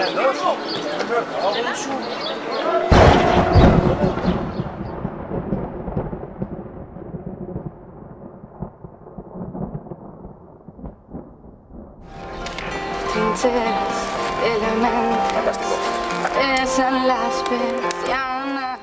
Trincheras, elementos, pesan las persianas.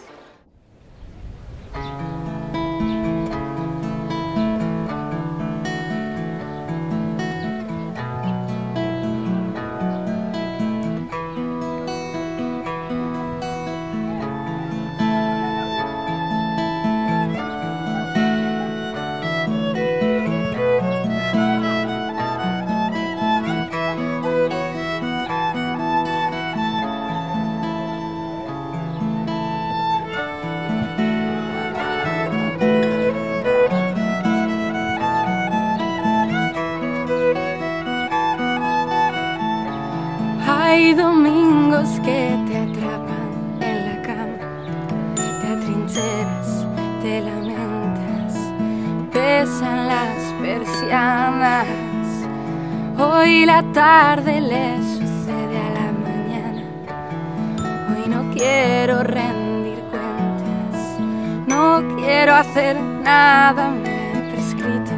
Hay domingos que te atrapan en la cama, te atrincheras, te lamentas, pesan las persianas. Hoy la tarde le sucede a la mañana. Hoy no quiero rendir cuentas, no quiero hacer nada, me he prescrito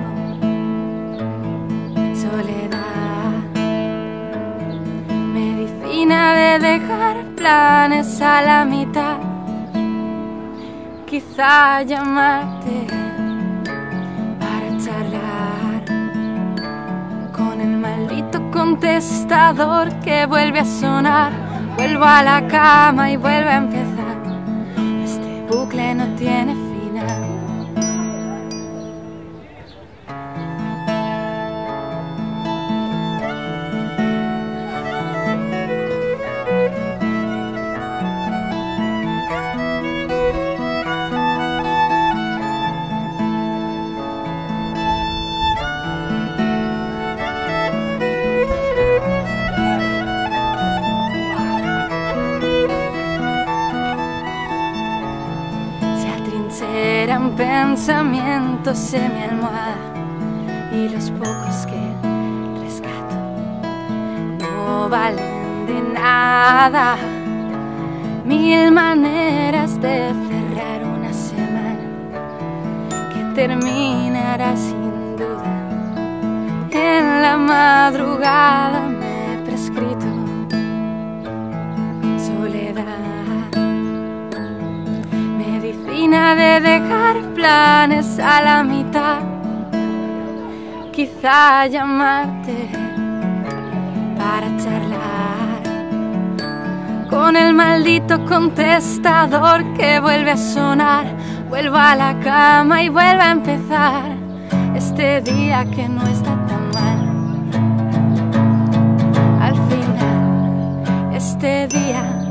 soledad. De dejar planes a la mitad, quizá llamarte para charlar con el maldito contestador que vuelve a sonar. Vuelvo a la cama y vuelve a empezar, este bucle no tiene final. Eran pensamientos en mi almohada y los pocos que rescato no valen de nada. Mil maneras de cerrar una semana que terminará sin duda. En la madrugada me he prescrito soledad. De dejar planes a la mitad, quizá llamarte para charlar con el maldito contestador que vuelve a sonar. Vuelvo a la cama y vuelve a empezar este día que no está tan mal. Al final, este día